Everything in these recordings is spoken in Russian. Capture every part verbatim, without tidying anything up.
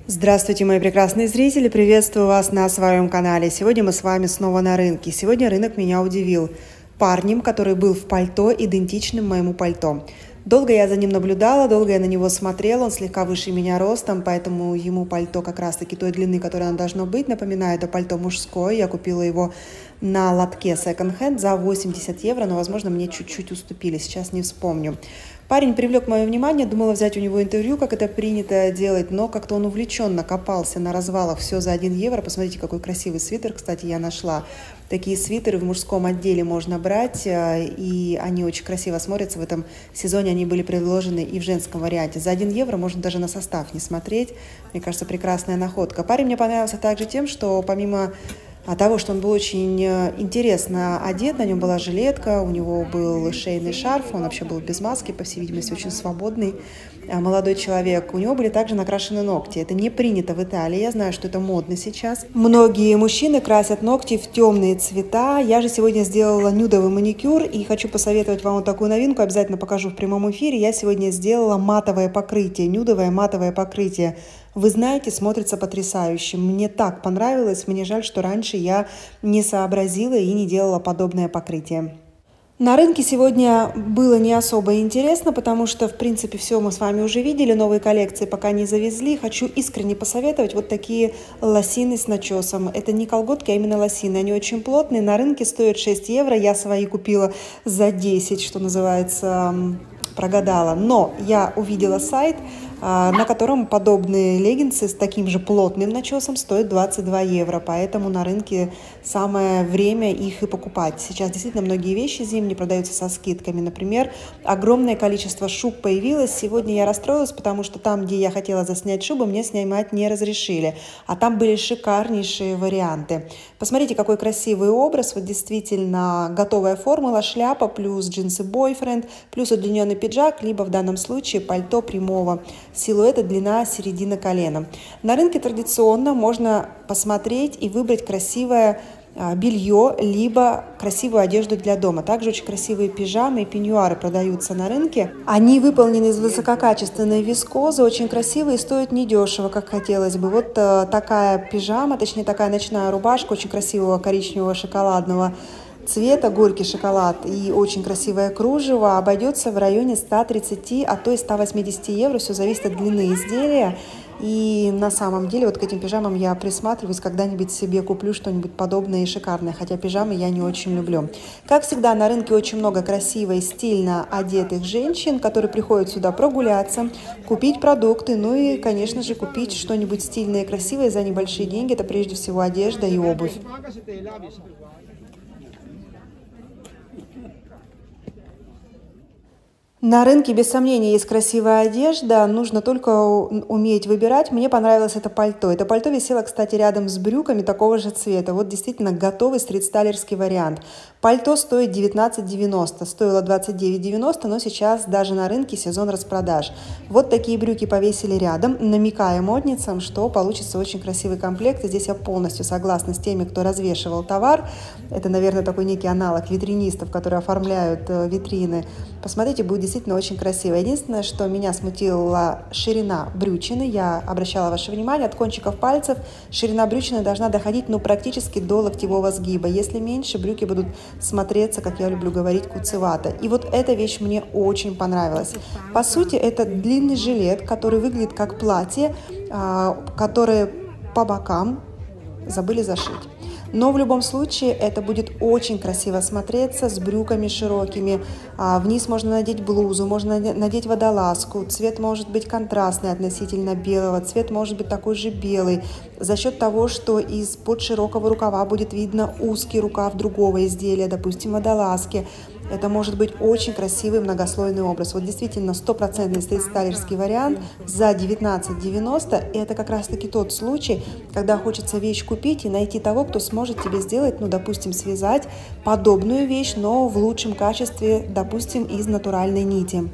Здравствуйте, мои прекрасные зрители! Приветствую вас на своем канале. Сегодня мы с вами снова на рынке. Сегодня рынок меня удивил парнем, который был в пальто, идентичным моему пальто. Долго я за ним наблюдала, долго я на него смотрела, он слегка выше меня ростом, поэтому ему пальто как раз-таки той длины, которое оно должно быть. Напоминаю, это пальто мужское, я купила его на лотке Second Hand за восемьдесят евро, но, возможно, мне чуть-чуть уступили, сейчас не вспомню. Парень привлек мое внимание, думала взять у него интервью, как это принято делать, но как-то он увлеченно копался на развалах все за один евро. Посмотрите, какой красивый свитер, кстати, я нашла. Такие свитеры в мужском отделе можно брать, и они очень красиво смотрятся. В этом сезоне они были предложены и в женском варианте. За один евро можно даже на состав не смотреть. Мне кажется, прекрасная находка. Парень мне понравился также тем, что помимо того, что он был очень интересно одет, на нем была жилетка, у него был шейный шарф, он вообще был без маски, по всей видимости, очень свободный молодой человек. У него были также накрашены ногти. Это не принято в Италии, я знаю, что это модно сейчас. Многие мужчины красят ногти в темные цвета. Я же сегодня сделала нюдовый маникюр и хочу посоветовать вам вот такую новинку, обязательно покажу в прямом эфире. Я сегодня сделала матовое покрытие, нюдовое матовое покрытие. Вы знаете, смотрится потрясающе. Мне так понравилось, мне жаль, что раньше я не сообразила и не делала подобное покрытие. На рынке сегодня было не особо интересно, потому что, в принципе, все мы с вами уже видели, новые коллекции пока не завезли. Хочу искренне посоветовать вот такие лосины с начесом. Это не колготки, а именно лосины. Они очень плотные, на рынке стоят шесть евро. Я свои купила за десять, что называется, прогадала. Но я увидела сайт, на котором подобные леггинсы с таким же плотным начесом стоят двадцать два евро, поэтому на рынке самое время их и покупать. Сейчас действительно многие вещи зимние продаются со скидками. Например, огромное количество шуб появилось. Сегодня я расстроилась, потому что там, где я хотела заснять шубы, мне снимать не разрешили, а там были шикарнейшие варианты. Посмотрите, какой красивый образ, вот действительно готовая формула, шляпа плюс джинсы бойфренд, плюс удлиненный пиджак, либо в данном случае пальто прямого силуэта, длина середина колена. На рынке традиционно можно посмотреть и выбрать красивое белье, либо красивую одежду для дома. Также очень красивые пижамы и пеньюары продаются на рынке. Они выполнены из высококачественной вискозы, очень красивые и стоят недешево, как хотелось бы. Вот такая пижама, точнее такая ночная рубашка очень красивого коричневого шоколадного цвета, горький шоколад и очень красивое кружево обойдется в районе ста тридцати, а то и ста восьмидесяти евро. Все зависит от длины изделия. И на самом деле вот к этим пижамам я присматриваюсь, когда-нибудь себе куплю что-нибудь подобное и шикарное, хотя пижамы я не очень люблю. Как всегда, на рынке очень много красивой, стильно одетых женщин, которые приходят сюда прогуляться, купить продукты, ну и, конечно же, купить что-нибудь стильное и красивое за небольшие деньги. Это прежде всего одежда и обувь. На рынке, без сомнения, есть красивая одежда, нужно только уметь выбирать. Мне понравилось это пальто. Это пальто висело, кстати, рядом с брюками такого же цвета. Вот действительно готовый стрит-стайлерский вариант. Пальто стоит девятнадцать девяносто, стоило двадцать девять девяносто, но сейчас даже на рынке сезон распродаж. Вот такие брюки повесили рядом, намекая модницам, что получится очень красивый комплект. И здесь я полностью согласна с теми, кто развешивал товар. Это, наверное, такой некий аналог витринистов, которые оформляют витрины. Посмотрите, будет действительно очень красиво. Единственное, что меня смутила ширина брючины. Я обращала ваше внимание, от кончиков пальцев ширина брючины должна доходить ну, практически до локтевого сгиба. Если меньше, брюки будут смотреться, как я люблю говорить, куцевато. И вот эта вещь мне очень понравилась. По сути, это длинный жилет, который выглядит как платье, которое по бокам забыли зашить. Но в любом случае это будет очень красиво смотреться с брюками широкими. Вниз можно надеть блузу, можно надеть водолазку. Цвет может быть контрастный относительно белого, цвет может быть такой же белый. За счет того, что из-под широкого рукава будет видно узкий рукав другого изделия, допустим, водолазки. Это может быть очень красивый многослойный образ. Вот действительно стопроцентный стрит-стайлерский вариант за девятнадцать девяносто. И это как раз-таки тот случай, когда хочется вещь купить и найти того, кто сможет тебе сделать, ну, допустим, связать подобную вещь, но в лучшем качестве, допустим, из натуральной нити.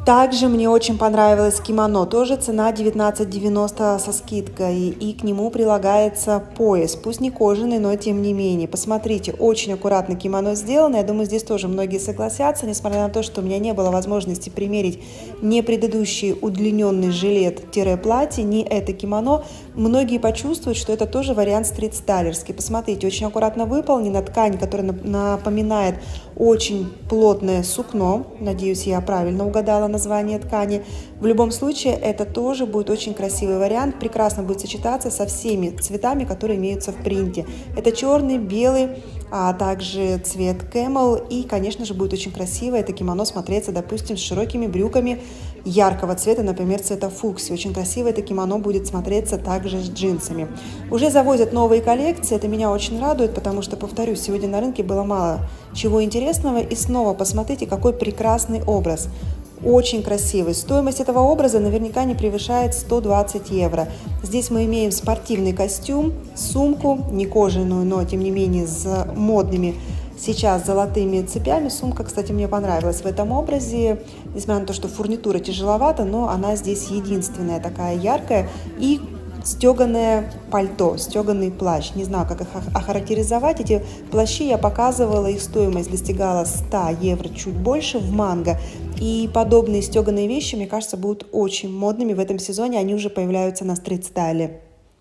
Также мне очень понравилось кимоно, тоже цена девятнадцать девяносто со скидкой, и к нему прилагается пояс, пусть не кожаный, но тем не менее. Посмотрите, очень аккуратно кимоно сделано, я думаю, здесь тоже многие согласятся, несмотря на то, что у меня не было возможности примерить ни предыдущий удлиненный жилет-платье, ни это кимоно, многие почувствуют, что это тоже вариант стрит-стайлерский. Посмотрите, очень аккуратно выполнена ткань, которая напоминает очень плотное сукно, надеюсь, я правильно угадала название ткани. В любом случае, это тоже будет очень красивый вариант, прекрасно будет сочетаться со всеми цветами, которые имеются в принте. Это черный, белый, а также цвет кэмел, и, конечно же, будет очень красиво это кимоно смотреться, допустим, с широкими брюками яркого цвета, например, цвета фукси. Очень красиво это кимоно будет смотреться также с джинсами. Уже завозят новые коллекции, это меня очень радует, потому что, повторюсь, сегодня на рынке было мало чего интересного, и снова посмотрите, какой прекрасный образ. Очень красивый. Стоимость этого образа наверняка не превышает сто двадцать евро. Здесь мы имеем спортивный костюм, сумку, не кожаную, но тем не менее с модными сейчас золотыми цепями. Сумка, кстати, мне понравилась в этом образе, несмотря на то, что фурнитура тяжеловата, но она здесь единственная такая яркая. И стеганое пальто, стеганый плащ. Не знаю, как их охарактеризовать. Эти плащи я показывала, их стоимость достигала ста евро, чуть больше в манго. И подобные стеганые вещи, мне кажется, будут очень модными в этом сезоне. Они уже появляются на стрит-стайле.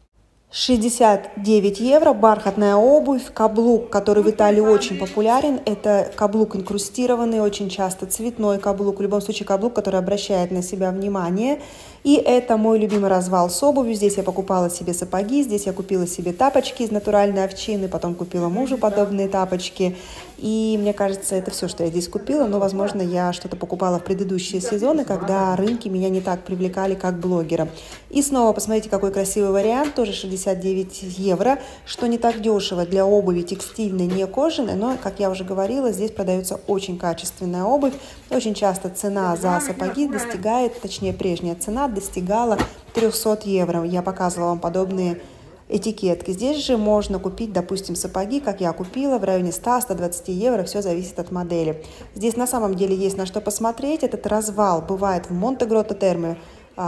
шестьдесят девять евро, бархатная обувь, каблук, который в Италии очень популярен. Это каблук инкрустированный, очень часто цветной каблук. В любом случае каблук, который обращает на себя внимание. И это мой любимый развал с обувью. Здесь я покупала себе сапоги, здесь я купила себе тапочки из натуральной овчины, потом купила мужу подобные тапочки. И мне кажется, это все, что я здесь купила. Но, возможно, я что-то покупала в предыдущие сезоны, когда рынки меня не так привлекали, как блогера. И снова посмотрите, какой красивый вариант, тоже шестьдесят девять евро, что не так дешево для обуви текстильной, не кожаной, но, как я уже говорила, здесь продается очень качественная обувь. Очень часто цена за сапоги достигает, точнее, прежняя цена достигала трехсот евро. Я показывала вам подобные этикетки. Здесь же можно купить, допустим, сапоги, как я купила, в районе ста — ста двадцати евро, все зависит от модели. Здесь на самом деле есть на что посмотреть. Этот развал бывает в Монте-Гротто Терме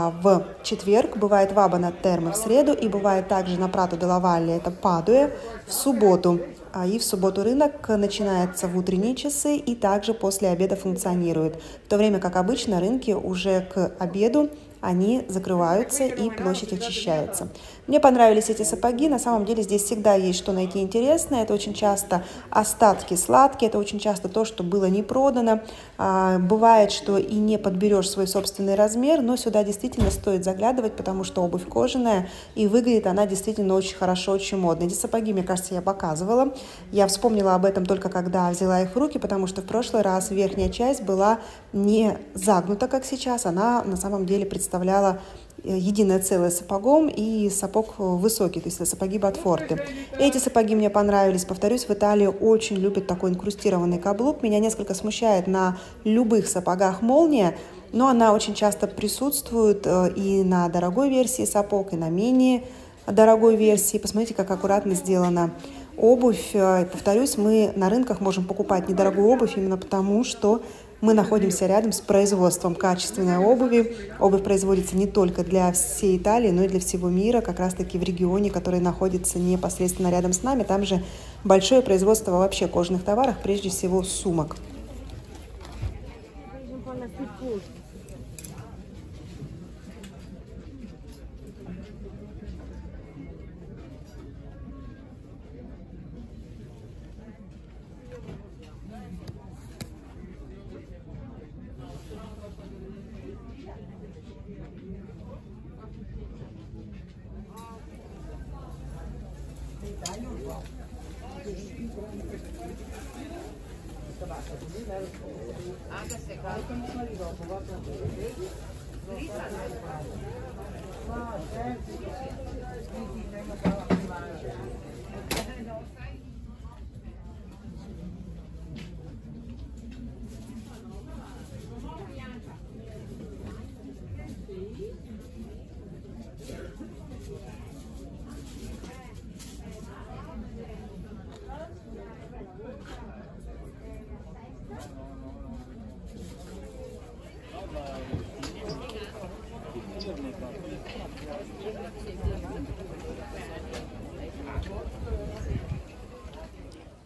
в четверг, бывает в Абано Терме в среду, и бывает также на Прато де ла Валле, это Падуя, в субботу. И в субботу рынок начинается в утренние часы и также после обеда функционирует. В то время как обычно рынки уже к обеду они закрываются и площадь очищается. Мне понравились эти сапоги. На самом деле здесь всегда есть что найти интересное. Это очень часто остатки сладкие, это очень часто то, что было не продано. Бывает, что и не подберешь свой собственный размер, но сюда действительно стоит заглядывать, потому что обувь кожаная, и выглядит она действительно очень хорошо, очень модно. Эти сапоги, мне кажется, я показывала. Я вспомнила об этом только когда взяла их в руки, потому что в прошлый раз верхняя часть была не загнута, как сейчас. Она на самом деле представляла единое целое сапогом, и сапог высокий, то есть это сапоги Ботфорты. Эти сапоги мне понравились. Повторюсь, в Италии очень любят такой инкрустированный каблук. Меня несколько смущает на любых сапогах молния, но она очень часто присутствует и на дорогой версии сапог, и на менее дорогой версии. Посмотрите, как аккуратно сделана обувь. Повторюсь, мы на рынках можем покупать недорогую обувь именно потому, что мы находимся рядом с производством качественной обуви. Обувь производится не только для всей Италии, но и для всего мира, как раз-таки в регионе, который находится непосредственно рядом с нами. Там же большое производство вообще кожаных товаров, прежде всего сумок.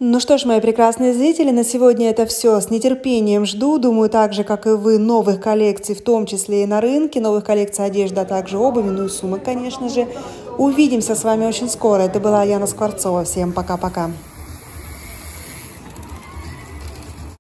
Ну что ж, мои прекрасные зрители, на сегодня это все. С нетерпением жду, думаю, так же, как и вы, новых коллекций, в том числе и на рынке, новых коллекций одежды, а также обуви, ну и сумок, конечно же. Увидимся с вами очень скоро. Это была Яна Скворцова. Всем пока-пока.